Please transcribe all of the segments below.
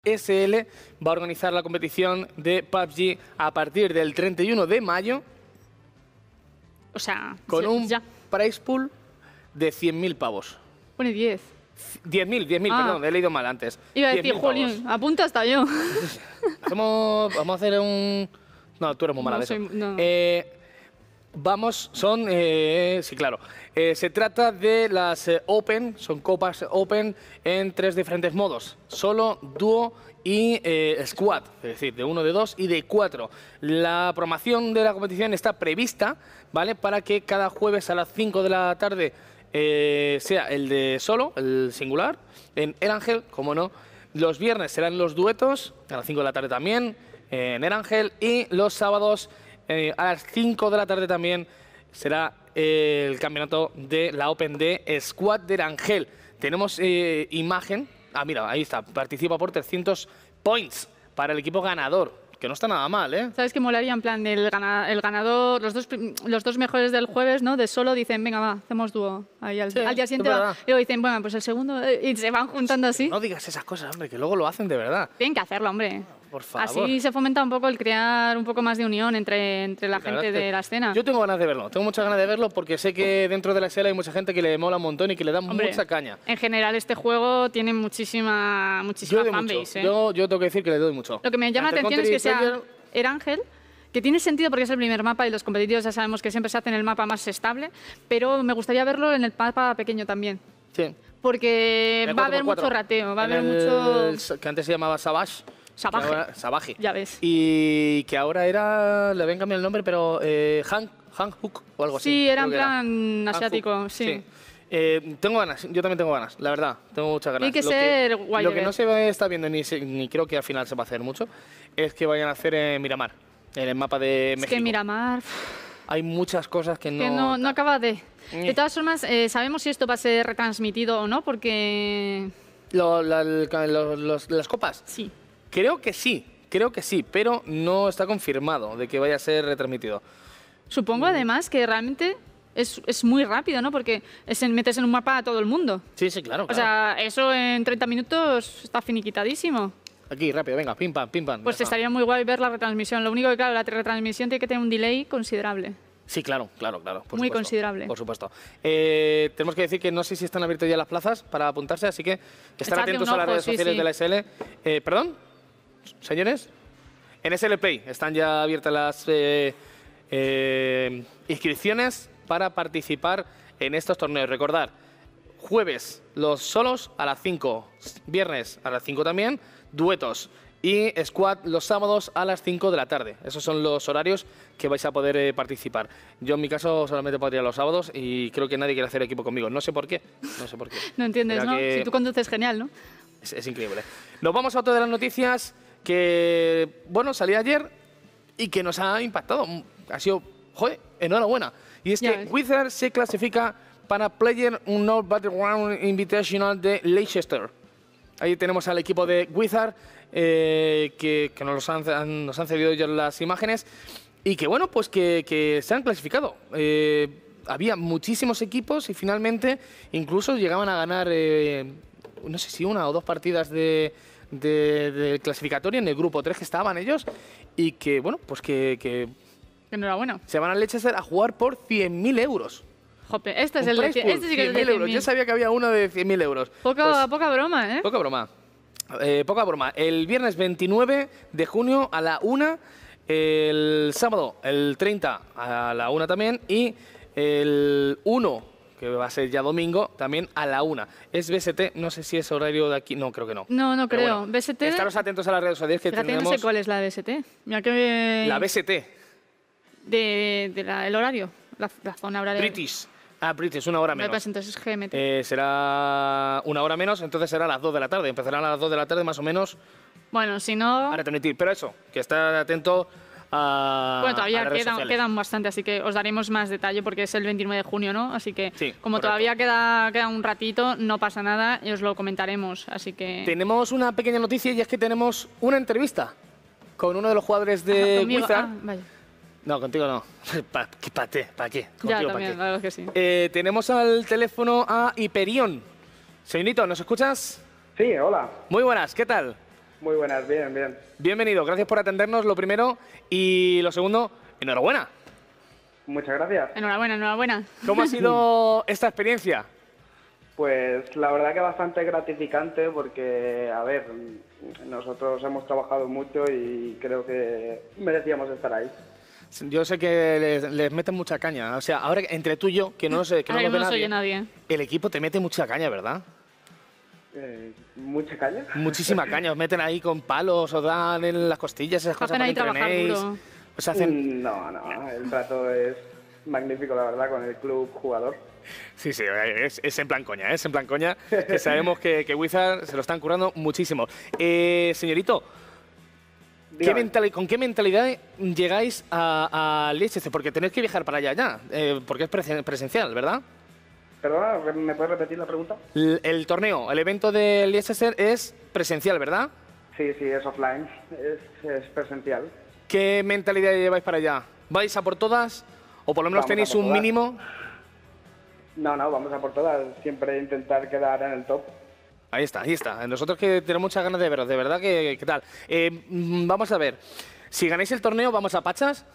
SL va a organizar la competición de PUBG a partir del 31 de mayo. O sea, con un ya. prize pool de 100.000 pavos. Pone 10. 10.000, perdón, he leído mal antes. Iba a decir, Jolín, apunta hasta yo. Vamos a hacer un... No, tú eres muy mala de eso. No. Sí, claro. Se trata de las Open, son copas Open en 3 diferentes modos. Solo, dúo y squad, es decir, de 1, de 2 y de 4. La programación de la competición está prevista, ¿vale? Para que cada jueves a las 5 de la tarde sea el de solo, el singular, en Erangel, como no. Los viernes serán los duetos, a las 5 de la tarde también, en Erangel. Y los sábados a las 5 de la tarde también será el campeonato de la Open de Squad de Erangel. Tenemos imagen. Ah, mira, ahí está. Participa por 300 points para el equipo ganador. Que no está nada mal, ¿eh? ¿Sabes qué molaría? En plan, el ganador, los dos mejores del jueves, ¿no? De solo dicen, venga, va, hacemos dúo. Ahí al día siguiente, y luego dicen, bueno, pues el segundo, y se van juntando así. No digas esas cosas, hombre, que luego lo hacen de verdad. Tienen que hacerlo, hombre. Por favor. Así se fomenta un poco el crear un poco más de unión entre la gente de la escena. Yo tengo ganas de verlo, tengo muchas ganas de verlo porque sé que dentro de la SL hay mucha gente que le mola un montón y que le da mucha caña. En general este juego tiene muchísima fanbase. Yo tengo que decir que le doy mucho. Lo que me llama la atención es que sea Erangel, que tiene sentido porque es el primer mapa y los competitivos ya sabemos que siempre se hacen el mapa más estable, pero me gustaría verlo en el mapa pequeño también. Sí. Porque va a haber mucho rateo, va a haber mucho... Que antes se llamaba Savage. Savage. Ya ves. Y que ahora era... Le habían cambiado el nombre, pero... Hank Hook o algo así. Sí, era en plan asiático, sí. Tengo ganas, yo también tengo ganas, la verdad, tengo muchas ganas. Tiene que ser guay. Lo que no se está viendo, ni creo que al final se va a hacer mucho, es que vayan a hacer en Miramar, en el mapa de México. Es que Miramar... Hay muchas cosas que no acaba de... De todas formas, ¿sabemos si esto va a ser retransmitido o no? Porque... ¿Las copas? Sí. Creo que sí, pero no está confirmado de que vaya a ser retransmitido. Supongo además que realmente es muy rápido, ¿no? Porque metes en un mapa a todo el mundo. Sí, claro. O sea, eso en 30 minutos está finiquitadísimo. Aquí, rápido, venga, pim pam, pim pam. Pues estaría muy guay ver la retransmisión. Lo único que, claro, la retransmisión tiene que tener un delay considerable. Sí, claro. Muy considerable. Por supuesto. Tenemos que decir que no sé si están abiertas ya las plazas para apuntarse, así que estar atentos a las redes sociales de la SL. ¿Perdón? Señores, en SL Play están ya abiertas las inscripciones para participar en estos torneos. Recordad, jueves los solos a las 5, viernes a las 5 también, duetos y squad los sábados a las 5 de la tarde. Esos son los horarios que vais a poder participar. Yo en mi caso solamente podría los sábados y creo que nadie quiere hacer equipo conmigo. No sé por qué. No entiendes, ¿no? Si tú conduces genial, ¿no? Es increíble. Nos vamos a otra de las noticias que, bueno, salía ayer y que nos ha impactado. Ha sido, joder, enhorabuena. Y es que Wizard se clasifica para Player Unknown Battleground Invitational de Leicester. Ahí tenemos al equipo de Wizard que nos han cedido ellos las imágenes y que, bueno, pues que se han clasificado. Había muchísimos equipos y finalmente incluso llegaban a ganar, no sé si 1 o 2 partidas de clasificatoria en el grupo 3 que estaban ellos y que, bueno, pues que enhorabuena. Se van a Leicester a jugar por 100.000 euros. Jope, este sí que es de 100.000 euros. Yo sabía que había uno de 100.000 euros. Poca broma, ¿eh? Poca broma. Poca broma. El viernes 29 de junio a la 1, el sábado el 30 a la 1 también y el 1, que va a ser ya domingo, también a la 1. Es BST, no sé si es horario de aquí, no, creo que no. No creo. Bueno, BST... Estaros atentos a las redes sociales que tenemos... no sé cuál es la BST. Mira que... La BST. El horario, la zona horaria. British. British, 1 hora menos. Pues entonces es GMT. Será 1 hora menos, entonces será a las 2 de la tarde. Empezarán a las 2 de la tarde más o menos. Bueno, si no... Para transmitir, pero eso, que está atento a... Bueno, todavía quedan bastante, así que os daremos más detalle porque es el 29 de junio, ¿no? Así que sí, como correcto. Todavía queda un ratito, no pasa nada y os lo comentaremos, así que... Tenemos una pequeña noticia y es que tenemos una entrevista con uno de los jugadores de Wizard. Vaya. No, contigo no. ¿Para qué? Contigo, ya, también, la verdad que sí. Tenemos al teléfono a Hyperion. Señorito, ¿nos escuchas? Sí, hola. Muy buenas, ¿qué tal? Muy buenas, bien, bien. Bienvenido, gracias por atendernos, lo primero. Y lo segundo, enhorabuena. Muchas gracias. Enhorabuena, enhorabuena. ¿Cómo ha sido esta experiencia? Pues la verdad que bastante gratificante porque, a ver, nosotros hemos trabajado mucho y creo que merecíamos estar ahí. Yo sé que les meten mucha caña. O sea, ahora entre tú y yo, que no lo sé, que no lo ve no soy nadie. El equipo te mete mucha caña, ¿verdad? ¿Mucha caña? Muchísima caña. Os meten ahí con palos, os dan en las costillas, esas cosas para que entrenéis. Os hacen... No, el trato es magnífico, la verdad, con el club jugador. Sí, es en plan coña, es en plan coña, que sabemos que Wizard se lo están currando muchísimo. Señorito, ¿con qué mentalidad llegáis a Leicester? Porque tenéis que viajar para allá ya, porque es presencial, ¿verdad? Perdona, ¿me puedes repetir la pregunta? El torneo, el evento de Leicester es presencial, ¿verdad? Sí, es offline, es presencial. ¿Qué mentalidad lleváis para allá? ¿Vais a por todas? ¿O por lo menos tenéis un mínimo? No, vamos a por todas. Siempre intentar quedar en el top. Ahí está. Nosotros que tenemos muchas ganas de veros, de verdad que tal. Vamos a ver, si ganáis el torneo, ¿vamos a Pachas?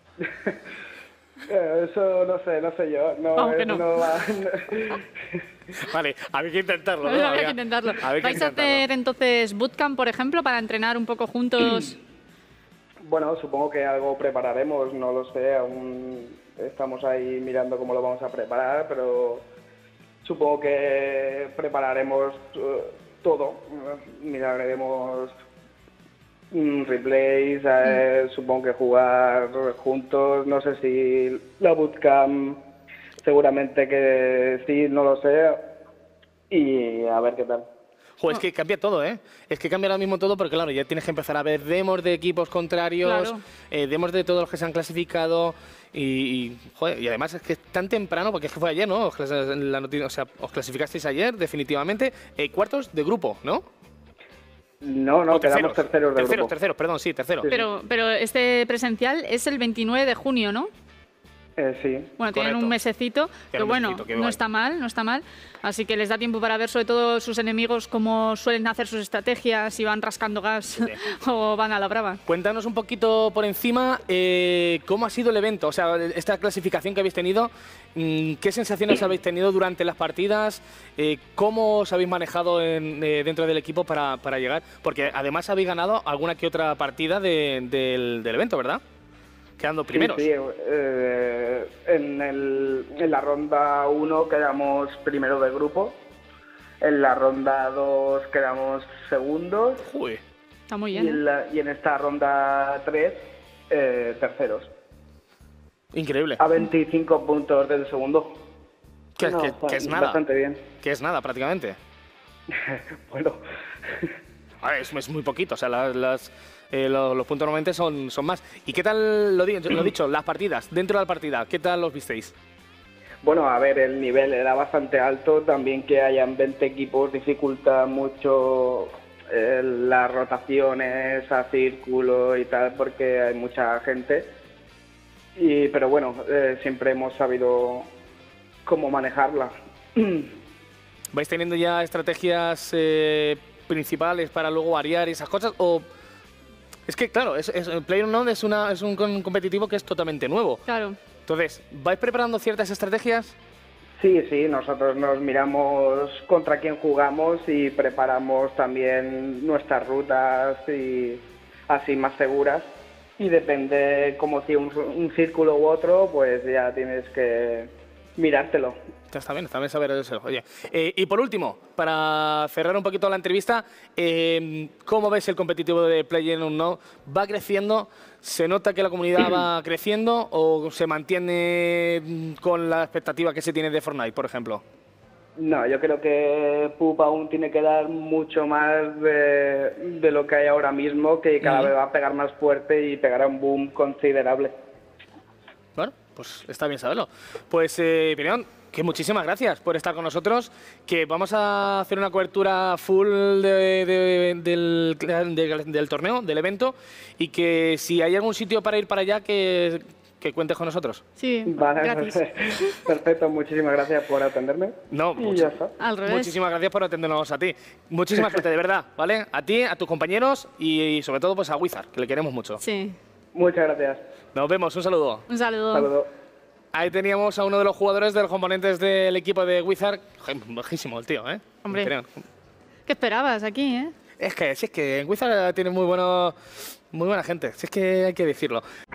Eso no sé yo. No va. Vale, había que intentarlo. Había que intentarlo. ¿Vais a hacer entonces bootcamp, por ejemplo, para entrenar un poco juntos? Bueno, supongo que algo prepararemos, no lo sé, aún estamos ahí mirando cómo lo vamos a preparar, pero supongo que prepararemos todo. Miraremos replays, supongo que jugar juntos, no sé si la bootcamp, seguramente que sí, no lo sé, y a ver qué tal. Joder, es que cambia todo, ¿eh? Es que cambia ahora mismo todo porque, claro, ya tienes que empezar a ver demos de equipos contrarios, demos de todos los que se han clasificado joder, y además es que es tan temprano, porque es que fue ayer, ¿no? Os clasificasteis ayer, definitivamente. Cuartos de grupo, ¿no? No, quedamos terceros de grupo. Terceros, perdón, sí, terceros. Pero este presencial es el 29 de junio, ¿no? Sí. Bueno, tienen un mesecito, pero bueno, no está mal. Así que les da tiempo para ver sobre todo sus enemigos cómo suelen hacer sus estrategias, si van rascando gas o van a la brava. Cuéntanos un poquito por encima cómo ha sido el evento, o sea, esta clasificación que habéis tenido, qué sensaciones habéis tenido durante las partidas, cómo os habéis manejado dentro del equipo para llegar, porque además habéis ganado alguna que otra partida del evento, ¿verdad? Quedando primeros. Sí, en la ronda 1 quedamos primero de grupo, en la ronda 2 quedamos segundos. Uy. Está muy bien. Y en esta ronda 3, terceros. Increíble. A 25 puntos del segundo. Que es nada. Bastante bien. Que es nada, prácticamente. Bueno. A ver, es muy poquito, o sea, los puntos normalmente son más. ¿Y qué tal, lo dicho, las partidas, dentro de la partida, qué tal los visteis? Bueno, a ver, el nivel era bastante alto, también que hayan 20 equipos dificulta mucho las rotaciones a círculo y tal, porque hay mucha gente. Pero bueno, siempre hemos sabido cómo manejarla. ¿Vais teniendo ya estrategias principales para luego variar esas cosas? O es que, claro, PlayerUnknown es un competitivo que es totalmente nuevo. Claro. Entonces, ¿vais preparando ciertas estrategias? Sí, nosotros nos miramos contra quién jugamos y preparamos también nuestras rutas y así más seguras. Y depende como si un círculo u otro, pues ya tienes que mirártelo. Está bien saber eso. Oye, y por último, para cerrar un poquito la entrevista, ¿cómo ves el competitivo de PlayerUnknown? ¿Va creciendo? ¿Se nota que la comunidad va creciendo o se mantiene con la expectativa que se tiene de Fortnite, por ejemplo? No, yo creo que PUBG aún tiene que dar mucho más de lo que hay ahora mismo, que cada vez va a pegar más fuerte y pegará un boom considerable. Bueno, pues está bien saberlo. Pues, Pirión, que muchísimas gracias por estar con nosotros, que vamos a hacer una cobertura full del torneo, del evento, y que si hay algún sitio para ir para allá, que que cuentes con nosotros. Sí, Vale, gratis. perfecto, muchísimas gracias por atenderme. No, y ya está. Al revés. muchísimas gracias por atendernos a ti. Muchísima suerte, de verdad, ¿vale? A ti, a tus compañeros y sobre todo pues a Wizard, que le queremos mucho. Sí. Muchas gracias. Nos vemos, un saludo. Un saludo. Saludos. Ahí teníamos a uno de los jugadores, de los componentes del equipo de Wizard. Joder, bajísimo el tío, ¿eh? Hombre. Increíble. ¿Qué esperabas aquí, Si es que en Wizard tiene muy buena gente, si es que hay que decirlo.